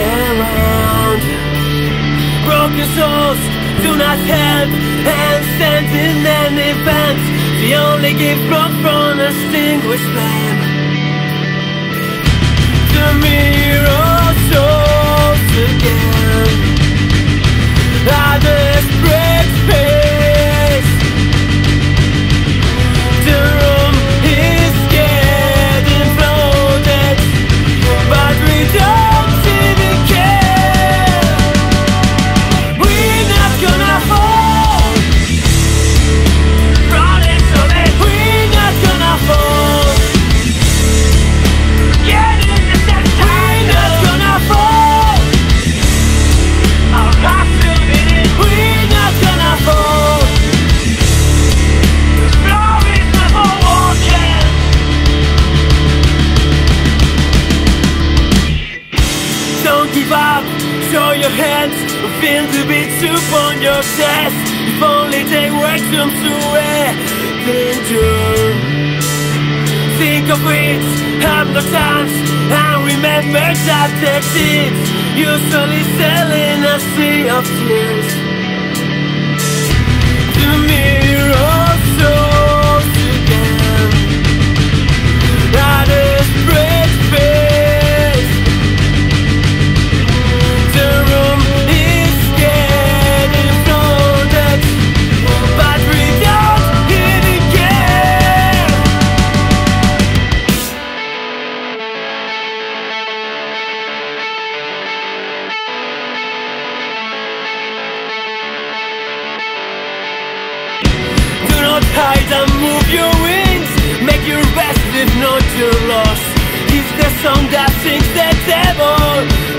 around. Broken souls do not help, and standing an event, the only gift brought from a extinguished flame. The mirror shows again a desperate face. The room is getting flooded, but we don't even care. We're not gonna fall from this summit. We're not gonna fall. Yeah, this is the time. We're not gonna fall. Our hearts will beat it. We're not gonna fall. The floor is never walking. Don't give up, show your hands, feel the beats upon your chest. If only they were doomed to endure. Think of it, have no chance, and remember that exit usually selling a sea of tears. The mirror shows again a desperate face. The room is getting flooded, but we don't even care. Do not hide and move your wings. Make your best if not your loss. It's the song that sings the devil.